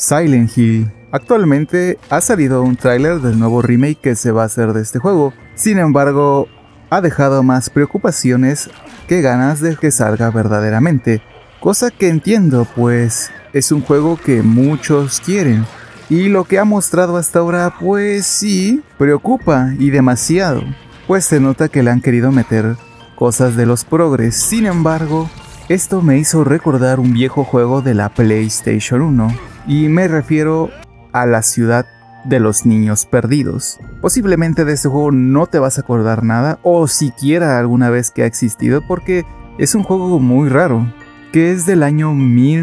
Silent Hill. Actualmente ha salido un tráiler del nuevo remake que se va a hacer de este juego. Sin embargo, ha dejado más preocupaciones que ganas de que salga verdaderamente. Cosa que entiendo, pues es un juego que muchos quieren. Y lo que ha mostrado hasta ahora, pues sí, preocupa y demasiado. Pues se nota que le han querido meter cosas de los progres. Sin embargo, esto me hizo recordar un viejo juego de la PlayStation 1. Y me refiero a la ciudad de los niños perdidos. Posiblemente de este juego no te vas a acordar nada, o siquiera alguna vez que ha existido, porque es un juego muy raro, que es del año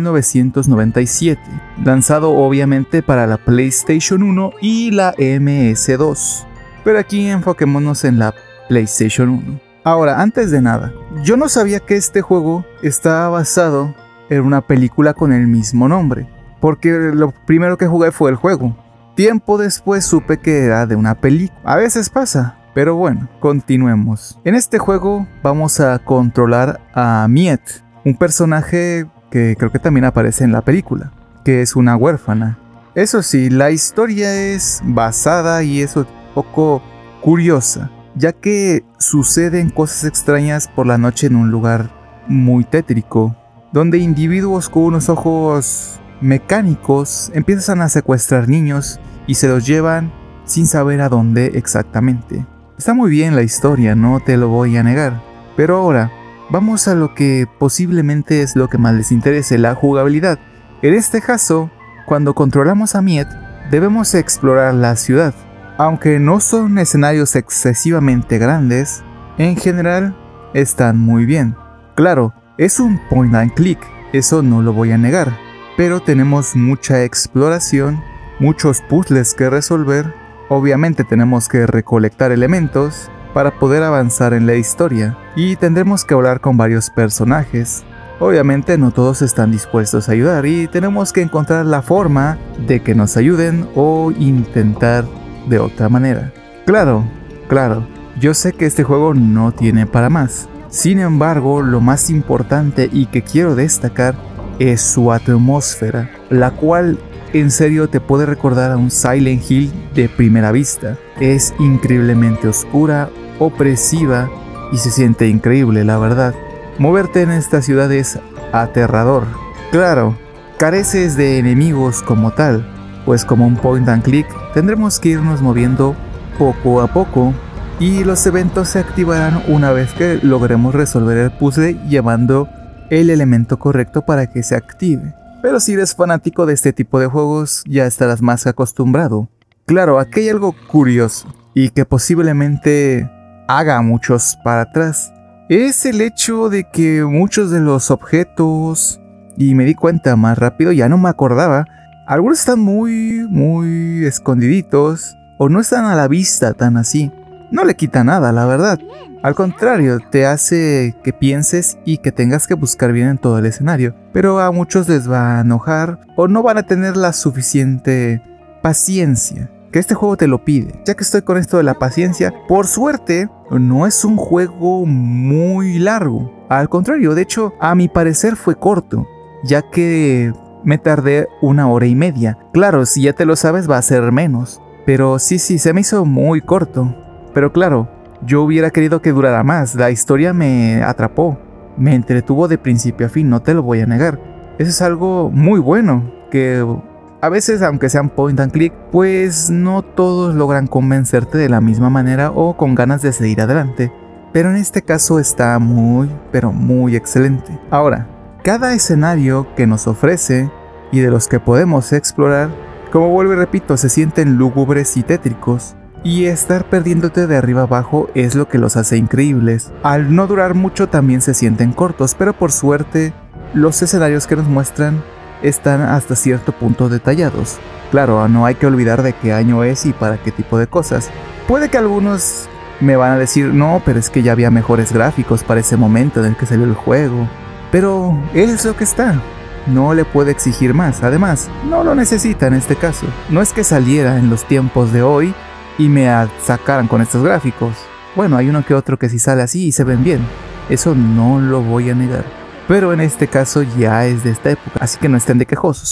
1997, lanzado obviamente para la PlayStation 1 y la MS2. Pero aquí enfoquémonos en la PlayStation 1. Ahora, antes de nada, yo no sabía que este juego estaba basado en una película con el mismo nombre, porque lo primero que jugué fue el juego. Tiempo después supe que era de una película. A veces pasa, pero bueno, continuemos. En este juego vamos a controlar a Miet, un personaje que creo que también aparece en la película, que es una huérfana. Eso sí, la historia es basada y es un poco curiosa, ya que suceden cosas extrañas por la noche en un lugar muy tétrico, donde individuos con unos ojos mecánicos empiezan a secuestrar niños y se los llevan sin saber a dónde exactamente. Está muy bien la historia, no te lo voy a negar, pero ahora vamos a lo que posiblemente es lo que más les interese, la jugabilidad. En este caso, cuando controlamos a Miet, debemos explorar la ciudad. Aunque no son escenarios excesivamente grandes, en general están muy bien. Claro, es un point and click, eso no lo voy a negar, pero tenemos mucha exploración, muchos puzzles que resolver. Obviamente tenemos que recolectar elementos para poder avanzar en la historia, y tendremos que hablar con varios personajes. Obviamente no todos están dispuestos a ayudar y tenemos que encontrar la forma de que nos ayuden o intentar de otra manera. Claro, yo sé que este juego no tiene para más. Sin embargo, lo más importante y que quiero destacar es su atmósfera, la cual en serio te puede recordar a un Silent Hill de primera vista. Es increíblemente oscura, opresiva y se siente increíble, la verdad. Moverte en esta ciudad es aterrador. Claro, careces de enemigos como tal, pues como un point and click tendremos que irnos moviendo poco a poco y los eventos se activarán una vez que logremos resolver el puzzle llevando el elemento correcto para que se active. Pero si eres fanático de este tipo de juegos ya estarás más acostumbrado. Claro, aquí hay algo curioso y que posiblemente haga a muchos para atrás. Es el hecho de que muchos de los objetos, y me di cuenta más rápido, ya no me acordaba, algunos están muy escondiditos o no están a la vista tan así. No le quita nada, la verdad. Al contrario, te hace que pienses y que tengas que buscar bien en todo el escenario. Pero a muchos les va a enojar o no van a tener la suficiente paciencia que este juego te lo pide. Ya que estoy con esto de la paciencia, por suerte no es un juego muy largo. Al contrario, de hecho, a mi parecer fue corto, ya que me tardé 1 hora y media. Claro, si ya te lo sabes va a ser menos, pero sí, se me hizo muy corto. Pero claro, yo hubiera querido que durara más. La historia me atrapó, me entretuvo de principio a fin, no te lo voy a negar. Eso es algo muy bueno, que a veces, aunque sean point and click, pues no todos logran convencerte de la misma manera o con ganas de seguir adelante. Pero en este caso está muy, pero muy excelente. Ahora, cada escenario que nos ofrece y de los que podemos explorar, como vuelvo y repito, se sienten lúgubres y tétricos. Y estar perdiéndote de arriba abajo es lo que los hace increíbles. Al no durar mucho también se sienten cortos, pero por suerte los escenarios que nos muestran están hasta cierto punto detallados. Claro, no hay que olvidar de qué año es y para qué tipo de cosas. Puede que algunos me van a decir, no, pero es que ya había mejores gráficos para ese momento en el que salió el juego. Pero es lo que está. No le puede exigir más. Además, no lo necesita en este caso. No es que saliera en los tiempos de hoy y me sacaran con estos gráficos. Bueno, hay uno que otro que sí sale así y se ven bien. Eso no lo voy a negar. Pero en este caso ya es de esta época, así que no estén de quejosos.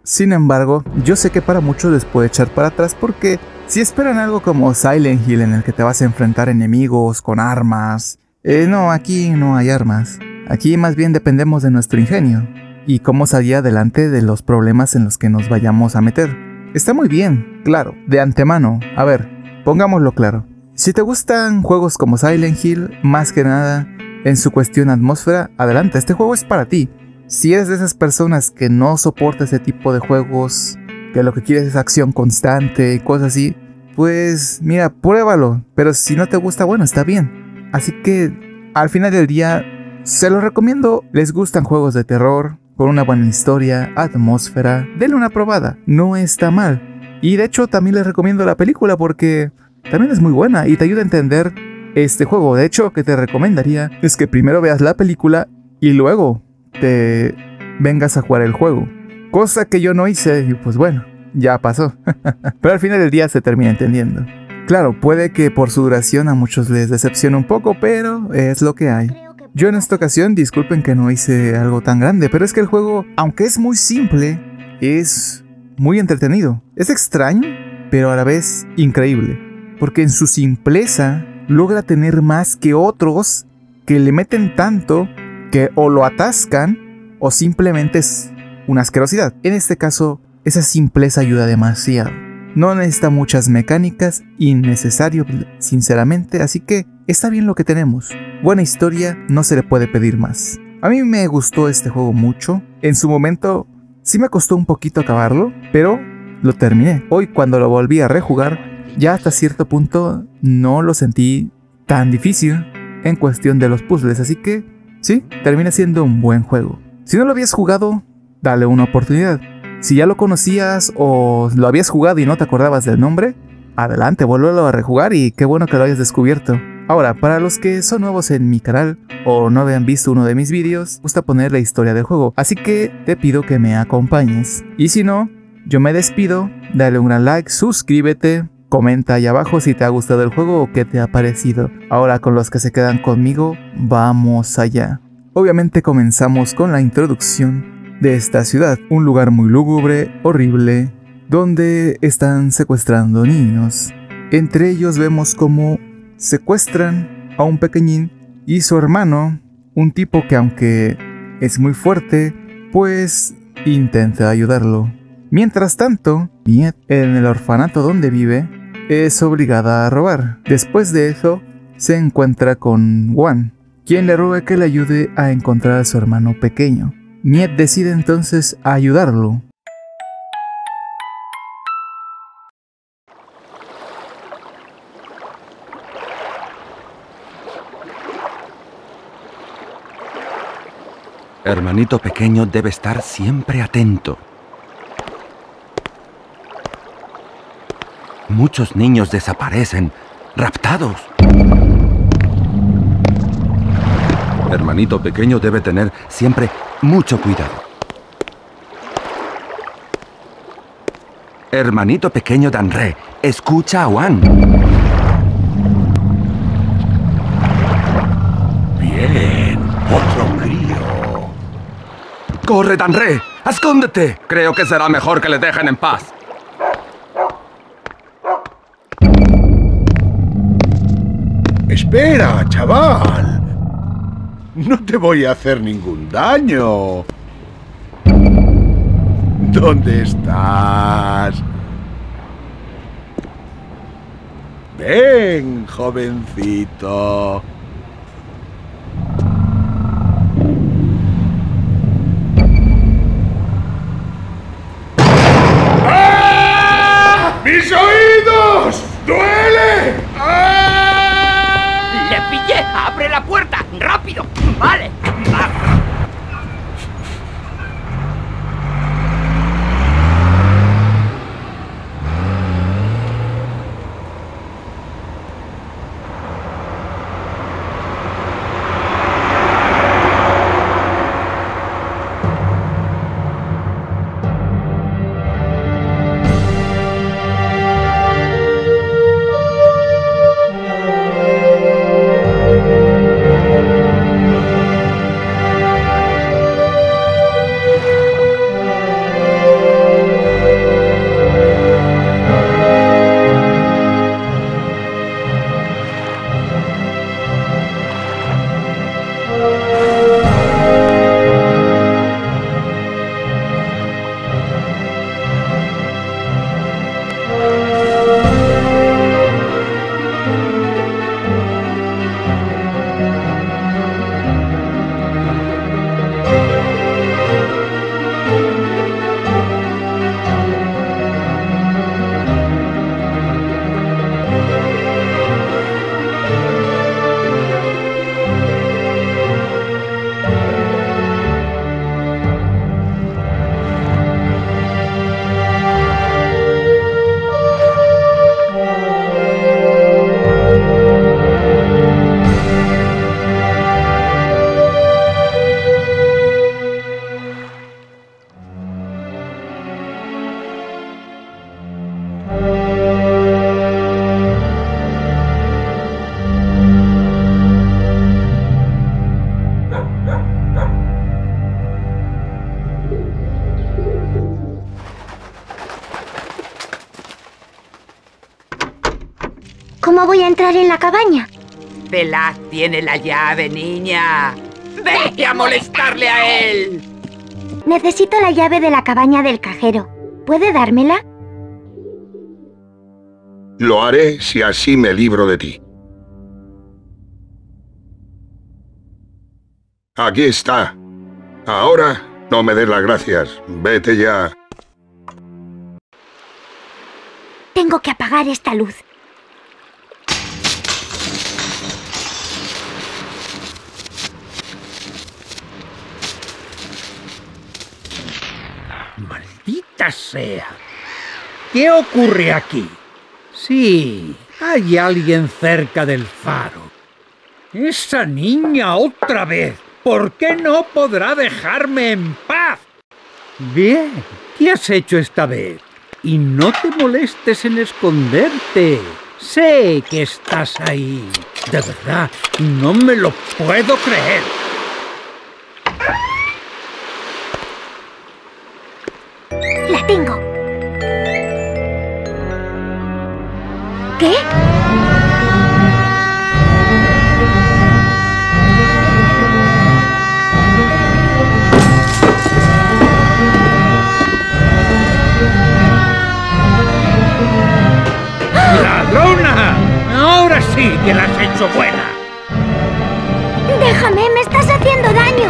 Sin embargo, yo sé que para muchos les puede echar para atrás porque si esperan algo como Silent Hill en el que te vas a enfrentar enemigos con armas, no, aquí no hay armas. Aquí más bien dependemos de nuestro ingenio y cómo salir adelante de los problemas en los que nos vayamos a meter. Está muy bien, claro, de antemano. A ver, pongámoslo claro. Si te gustan juegos como Silent Hill, más que nada en su cuestión atmósfera, adelante, este juego es para ti. Si eres de esas personas que no soporta ese tipo de juegos, que lo que quieres es acción constante y cosas así, pues mira, pruébalo. Pero si no te gusta, bueno, está bien. Así que al final del día, se los recomiendo. Les gustan juegos de terror, con una buena historia, atmósfera, denle una probada, no está mal. Y de hecho también les recomiendo la película porque también es muy buena y te ayuda a entender este juego. De hecho, que te recomendaría es que primero veas la película y luego te vengas a jugar el juego. Cosa que yo no hice y pues bueno, ya pasó. Pero al final del día se termina entendiendo. Claro, puede que por su duración a muchos les decepcione un poco, pero es lo que hay. Yo en esta ocasión, disculpen que no hice algo tan grande, pero es que el juego, aunque es muy simple, es muy entretenido. Es extraño, pero a la vez increíble. Porque en su simpleza logra tener más que otros que le meten tanto que o lo atascan o simplemente es una asquerosidad. En este caso, esa simpleza ayuda demasiado. No necesita muchas mecánicas, innecesario sinceramente, así que está bien lo que tenemos. Buena historia, no se le puede pedir más. A mí me gustó este juego mucho. En su momento sí me costó un poquito acabarlo, pero lo terminé. Hoy cuando lo volví a rejugar, ya hasta cierto punto no lo sentí tan difícil en cuestión de los puzzles, así que sí, termina siendo un buen juego. Si no lo habías jugado, dale una oportunidad. Si ya lo conocías o lo habías jugado y no te acordabas del nombre, adelante, vuélvelo a rejugar y qué bueno que lo hayas descubierto. Ahora, para los que son nuevos en mi canal o no habían visto uno de mis vídeos, me gusta poner la historia del juego, así que te pido que me acompañes. Y si no, yo me despido, dale un gran like, suscríbete, comenta ahí abajo si te ha gustado el juego o qué te ha parecido. Ahora con los que se quedan conmigo, vamos allá. Obviamente comenzamos con la introducción de esta ciudad, un lugar muy lúgubre, horrible, donde están secuestrando niños. Entre ellos vemos cómo secuestran a un pequeñín y su hermano, un tipo que aunque es muy fuerte, pues intenta ayudarlo. Mientras tanto, Miet, en el orfanato donde vive, es obligada a robar. Después de eso, se encuentra con Wan, quien le ruega que le ayude a encontrar a su hermano pequeño. Miet decide entonces ayudarlo. Hermanito pequeño debe estar siempre atento. Muchos niños desaparecen, raptados. Hermanito pequeño debe tener siempre mucho cuidado. Hermanito pequeño Danre, escucha a Wan. Bien, otro crío. ¡Corre, Danre! ¡Escóndete! Creo que será mejor que le dejen en paz. Espera, chaval. No te voy a hacer ningún daño. ¿Dónde estás? Ven, jovencito. ¡Ah! ¡Mis oídos! ¡Duele! ¡Ah! ¡Le pillé! ¡Abre la puerta! ¡Rápido! ¡Vale! ¡Vamos! ¿Cómo voy a entrar en la cabaña? Velaz tiene la llave, niña. ¡Vete a molestarle a él! Necesito la llave de la cabaña del cajero. ¿Puede dármela? Lo haré si así me libro de ti. Aquí está. Ahora no me des las gracias. Vete ya. Tengo que apagar esta luz. ¡Maldita sea! ¿Qué ocurre aquí? Sí, hay alguien cerca del faro. ¡Esa niña otra vez! ¿Por qué no podrá dejarme en paz? Bien, ¿qué has hecho esta vez? Y no te molestes en esconderte. Sé que estás ahí. De verdad, no me lo puedo creer. ¡La tengo! ¿Qué? ¡Ladrona! Ahora sí que la has hecho buena. ¡Déjame! ¡Me estás haciendo daño!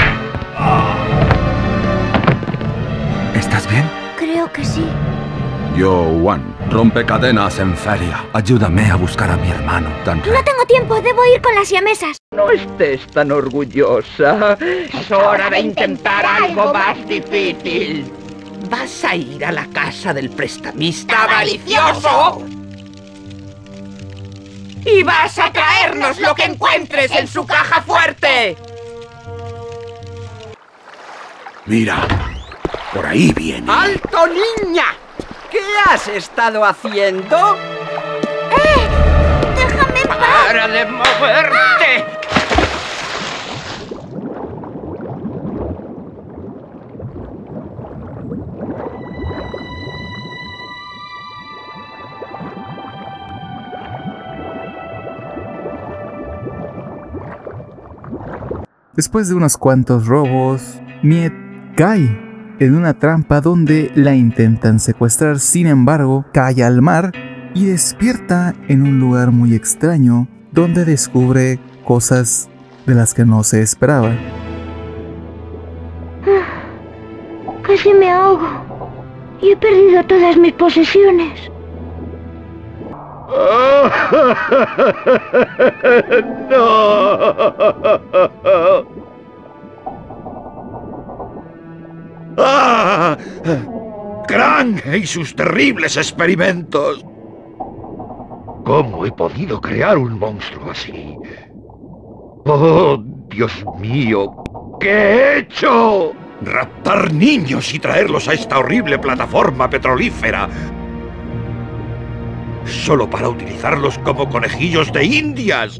¿Estás bien? Creo que sí. Yo, Juan, rompe cadenas en feria. Ayúdame a buscar a mi hermano, Danre. No tengo tiempo. Debo ir con las siamesas. No estés tan orgullosa. Es hora de intentar algo más difícil. Vas a ir a la casa del prestamista avaricioso y vas a traernos lo que encuentres en su caja fuerte. Mira, por ahí viene. ¡Alto, niña! ¿Qué has estado haciendo? ¡Déjame en paz! ¡Para de moverte! Después de unos cuantos robos, Miet cae en una trampa donde la intentan secuestrar. Sin embargo, cae al mar y despierta en un lugar muy extraño donde descubre cosas de las que no se esperaba. Casi me ahogo. Y he perdido todas mis posesiones. ¡Ah! ¡Krang y sus terribles experimentos! ¿Cómo he podido crear un monstruo así? ¡Oh, Dios mío! ¿Qué he hecho? Raptar niños y traerlos a esta horrible plataforma petrolífera. Solo para utilizarlos como conejillos de indias.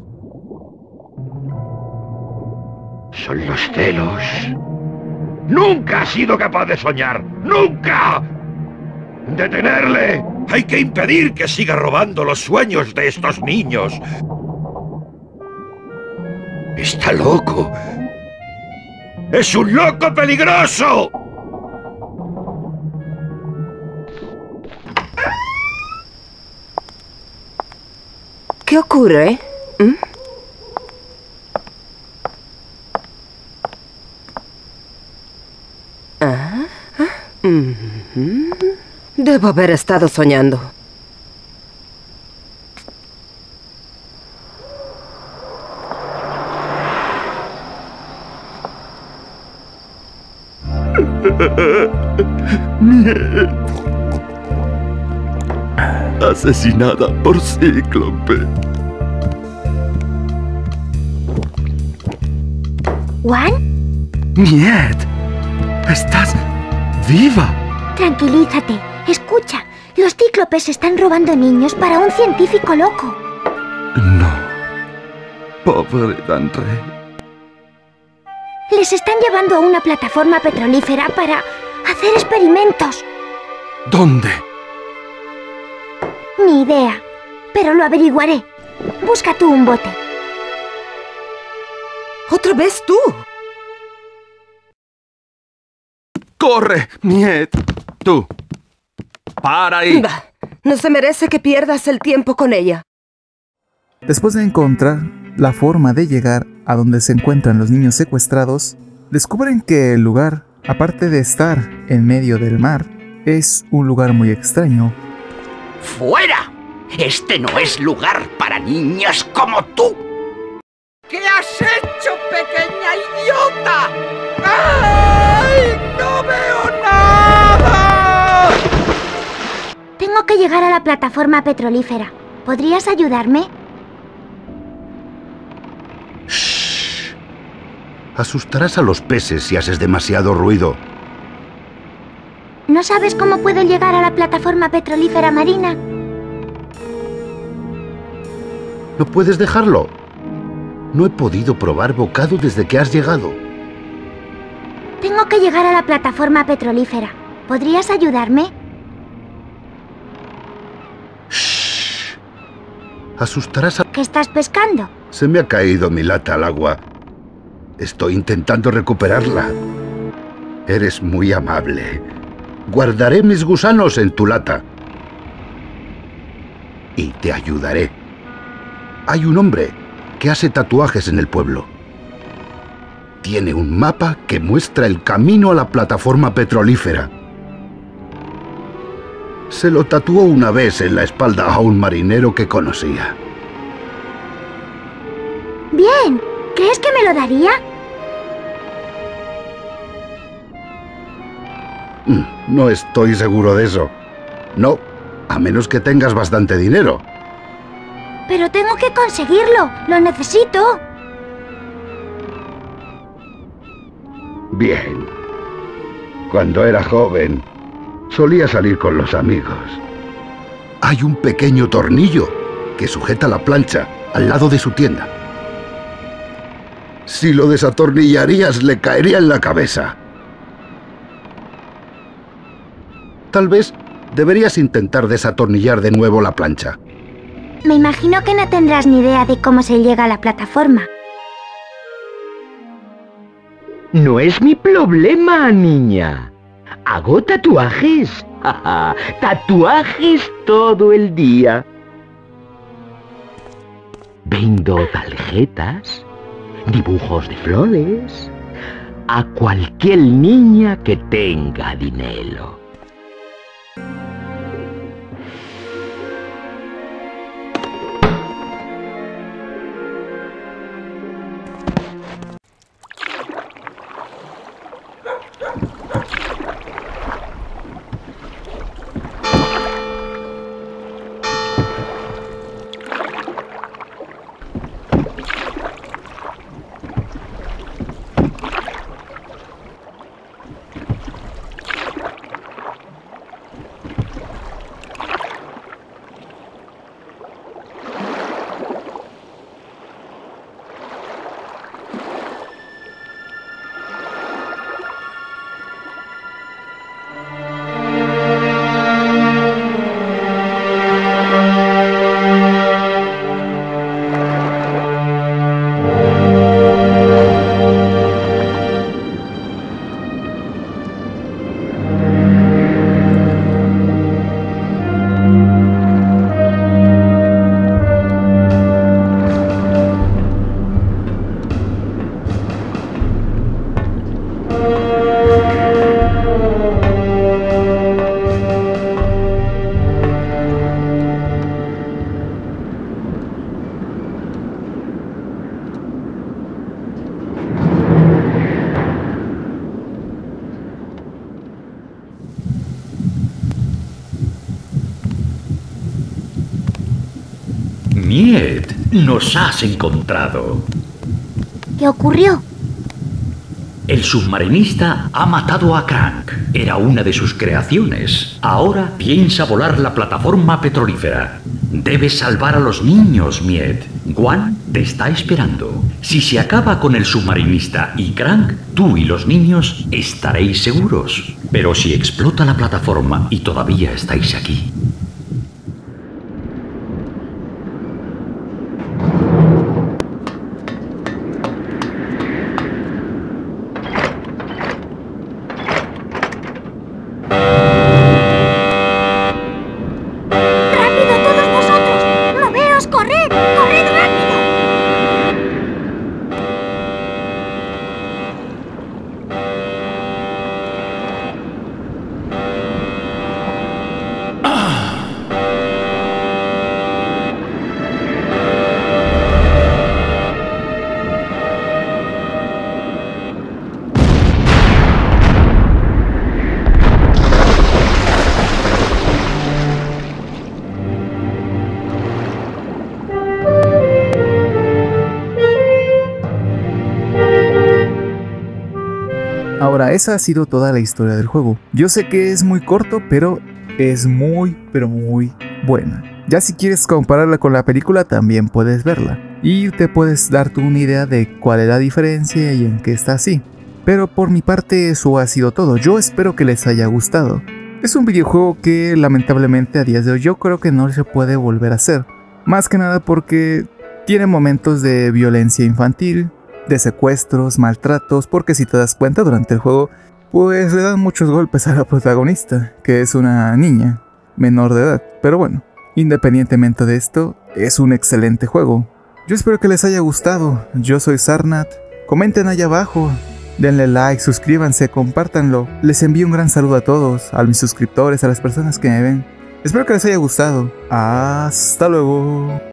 Son los celos. ¡Nunca ha sido capaz de soñar! ¡Nunca! ¡Detenerle! Hay que impedir que siga robando los sueños de estos niños. ¡Está loco! ¡Es un loco peligroso! ¿Qué ocurre? Debo haber estado soñando. Asesinada por Cíclope. ¿Juan? Miet, estás viva. Tranquilízate. Escucha. Los cíclopes están robando niños para un científico loco. No. Pobre Danre. Les están llevando a una plataforma petrolífera para hacer experimentos. ¿Dónde? Ni idea. pero lo averiguaré. Busca tú un bote. ¿Otra vez tú? ¡Corre, Miet! Tú. ¡Para ahí! Bah, no se merece que pierdas el tiempo con ella. Después de encontrar la forma de llegar a donde se encuentran los niños secuestrados, descubren que el lugar, aparte de estar en medio del mar, es un lugar muy extraño. ¡Fuera! Este no es lugar para niñas como tú. ¿Qué has hecho, pequeña idiota? ¡Ay! ¡No veo nada! Tengo que llegar a la plataforma petrolífera. ¿Podrías ayudarme? Shh. Asustarás a los peces si haces demasiado ruido. ¿No sabes cómo puedo llegar a la plataforma petrolífera marina? ¿No puedes dejarlo? No he podido probar bocado desde que has llegado. Tengo que llegar a la plataforma petrolífera. ¿Podrías ayudarme? Shh. Asustarás a... ¿Qué estás pescando? Se me ha caído mi lata al agua. Estoy intentando recuperarla. Eres muy amable. Guardaré mis gusanos en tu lata. Y te ayudaré. Hay un hombre que hace tatuajes en el pueblo. Tiene un mapa que muestra el camino a la plataforma petrolífera. Se lo tatuó una vez en la espalda a un marinero que conocía. Bien. ¿Crees que me lo daría? No estoy seguro de eso. No, a menos que tengas bastante dinero. Pero tengo que conseguirlo. Lo necesito. Bien. Cuando era joven, solía salir con los amigos. Hay un pequeño tornillo que sujeta la plancha al lado de su tienda. Si lo desatornillarías, le caería en la cabeza. Tal vez deberías intentar desatornillar de nuevo la plancha. Me imagino que no tendrás ni idea de cómo se llega a la plataforma. No es mi problema, niña. Hago tatuajes. Tatuajes todo el día. Vendo tarjetas, dibujos de flores, a cualquier niña que tenga dinero. Miet, nos has encontrado. ¿Qué ocurrió? El submarinista ha matado a Crank. Era una de sus creaciones. Ahora piensa volar la plataforma petrolífera. Debes salvar a los niños, Miet. Guan te está esperando. Si se acaba con el submarinista y Crank, tú y los niños estaréis seguros. Pero si explota la plataforma y todavía estáis aquí... Ahora, esa ha sido toda la historia del juego. Yo sé que es muy corto, pero es muy buena. Ya si quieres compararla con la película, también puedes verla. Y te puedes dar tú una idea de cuál es la diferencia y en qué está así. Pero por mi parte eso ha sido todo. Yo espero que les haya gustado. Es un videojuego que lamentablemente a días de hoy yo creo que no se puede volver a hacer. Más que nada porque tiene momentos de violencia infantil, de secuestros, maltratos, porque si te das cuenta durante el juego, pues le dan muchos golpes a la protagonista, que es una niña menor de edad. Pero bueno, independientemente de esto, es un excelente juego. Yo espero que les haya gustado. Yo soy Sarnat. Comenten allá abajo. Denle like, suscríbanse, compártanlo. Les envío un gran saludo a todos, a mis suscriptores, a las personas que me ven. Espero que les haya gustado. Hasta luego.